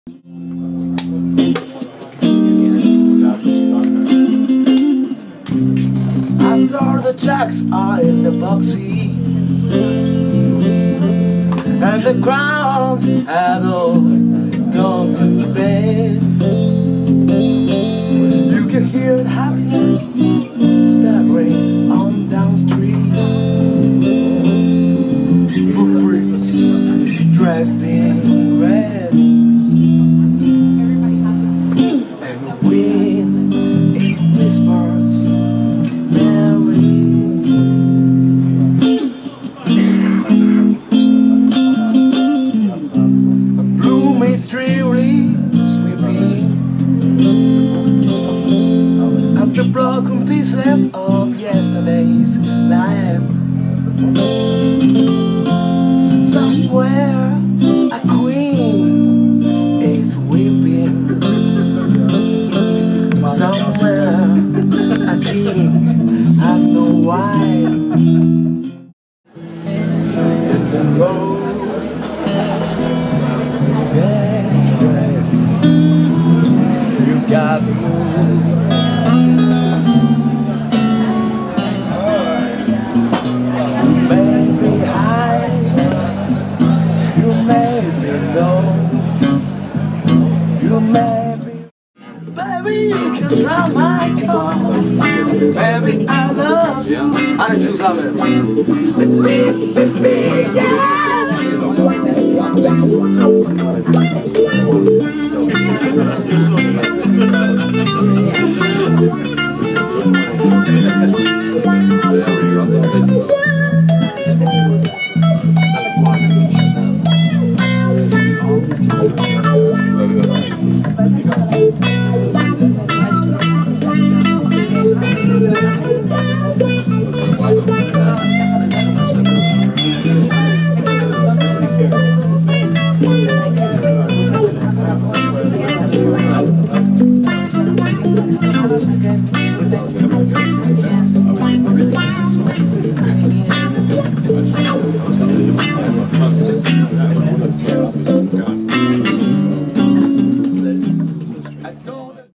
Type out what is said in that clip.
After the jacks are in the boxes and the crowns have all gone to bed, you can hear happiness staggering on down street. Footprints dressed in red, and the wind it whispers Mary. A blue mist dreary sweeping up the broken pieces of yesterday's life. Somewhere a queen is weeping. Somewhere a king has no wife. In the road gets red, you've got to move. You may be high, you may be low, you may be. Baby, you can drown my car. Baby, I love you. Alle zusammen. Yeah.